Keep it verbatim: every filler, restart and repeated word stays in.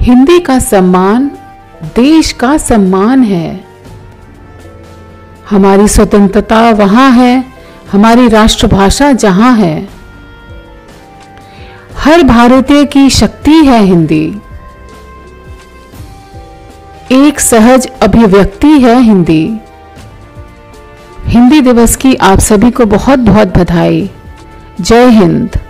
हिंदी का सम्मान देश का सम्मान है। हमारी स्वतंत्रता वहाँ है, हमारी राष्ट्रभाषा जहाँ है। हर भारतीय की शक्ति है हिंदी, एक सहज अभिव्यक्ति है हिंदी। हिंदी दिवस की आप सभी को बहुत बहुत बधाई। जय हिंद।